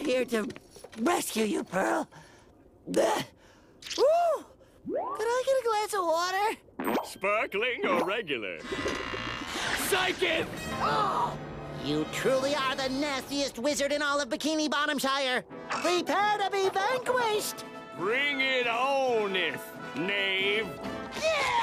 here to rescue you, Pearl. Bleh. Ooh! Could I get a glass of water? Sparkling or regular? Psychic! Oh! You truly are the nastiest wizard in all of Bikini Bottomshire. Prepare to be vanquished! Bring it on, knave! Yeah!